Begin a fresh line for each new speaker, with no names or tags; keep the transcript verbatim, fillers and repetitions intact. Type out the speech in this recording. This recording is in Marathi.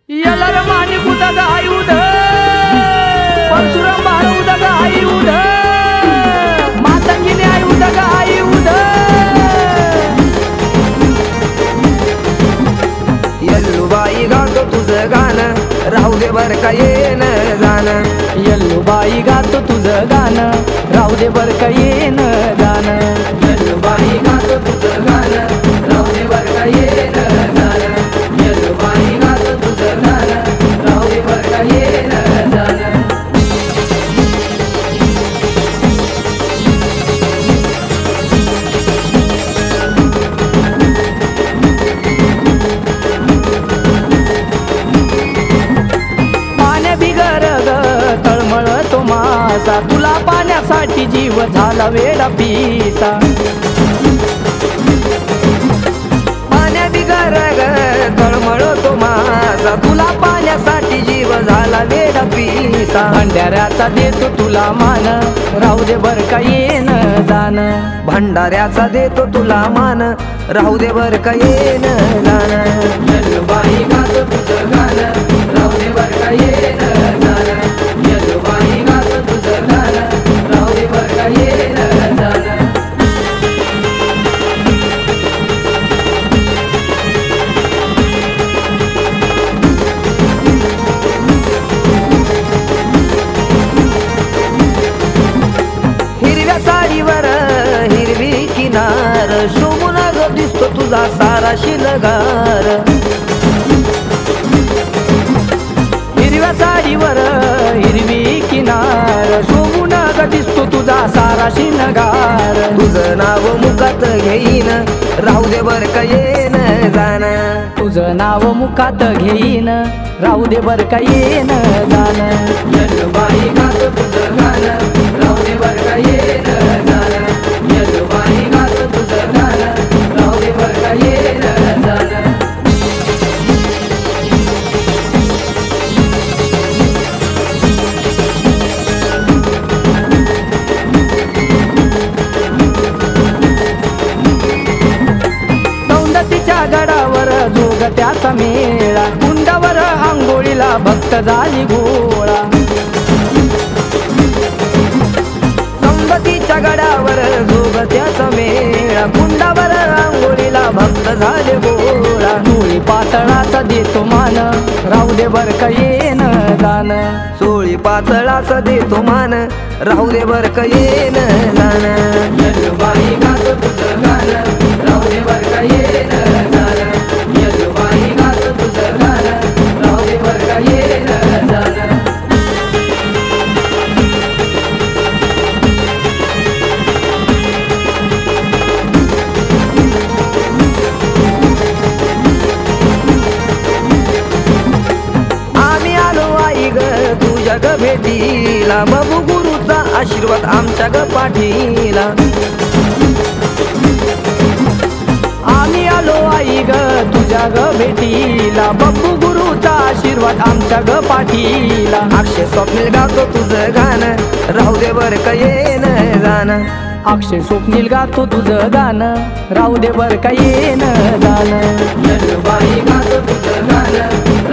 ಎಲ್ಲರ ಮಾನಿ ಕೂತಾಗ ಆಯುಧ ಪರಶುರಾಮ ಬಾಳುವುದಾಗ ಆಯುಧ ಮಾತಂಗಿನಿ ಆಯುವುದಾಗ ಆಯುಧ
यल्लू बाई गातो तुझं गाणं राहू दे बर का येन जाणं
यल्लू बाई गातो तुझं गाणं राहू दे बर का येन जाणं
यल्लू बाई गातो तुझं गाणं राहू दे बर का येन जाणं यल्लू बाई गातो तुझं गाणं राहू दे बर का येन जाणं
तळमळतो मासा तुला पाण्यासाठी जीव झाला वेडा पिसा
पाण्या बिगर तळमळतो मासा तुला पाण्यासाठी जीव झाला वेडा पिसा
भंडाऱ्याचा देतो तुला मान राहू दे बर का येन जाण
भंडाऱ्याचा देतो तुला मान राहू दे बर का येन जाणं यल्लू बाई गातो तुझं गाणं राहू दे बर का येन जाणं यल्लू बाई गातो तुझं गाणं राहू दे बर का येन जाणं हिरव्या साडीवर हिरवी किनार शोभून ग दिसतो तुझा सारा शिलगार
हिरव्या साडीवर हिरवी किनार शोभून ग दिसतो तुझा सारा शिनगार
तुझं नाव मुखात घेईन राहू दे बर का येन जाणं
तुझं नाव मुखात घेईन राहू दे बर का येन जाण
यल्लू बाई गातो तुझं गाणं राहू दे बर का येन जाणं यल्लू बाई गातो तुझं गाणं राहू दे बर का येन जाणं
सौंदतीच्या गडावर जोग त्याचा मेळा कुंडावर आंघोळीला भक्त झाली गोळा
सौंदतीच्या गडावर जोग त्याचा मेळा कुंडावर आंघोळीला भक्त झाले गोळा
चोळी पातळाचा देतो मान राहू दे बर का येन जाण
सोळी पातळाचा देतो मान राहू दे बर का येन जाणं यल्लू बाई गातो तुझं गाणं राहू दे बर का येन जाणं यल्लू बाई गातो तुझं गाणं राहू दे बर का येन जाणं आम्ही आलो आई ग तुझ्या ग भेटीला बबू गुरुचा आशीर्वाद आमच्या ग पाठीला
आम्ही आलो आई ग तुझ्या ग भेटीला बप्पू गुरुचा आशीर्वाद आमच्या ग पाठीला
अक्षय स्वप्नील गातो तुझं गाणं राहू दे बर का येन जाणं
अक्षय स्वप्नील गातो तुझं गाणं राहू दे बर का येन जाण
यल्लू बाई गातो तुझं गाणं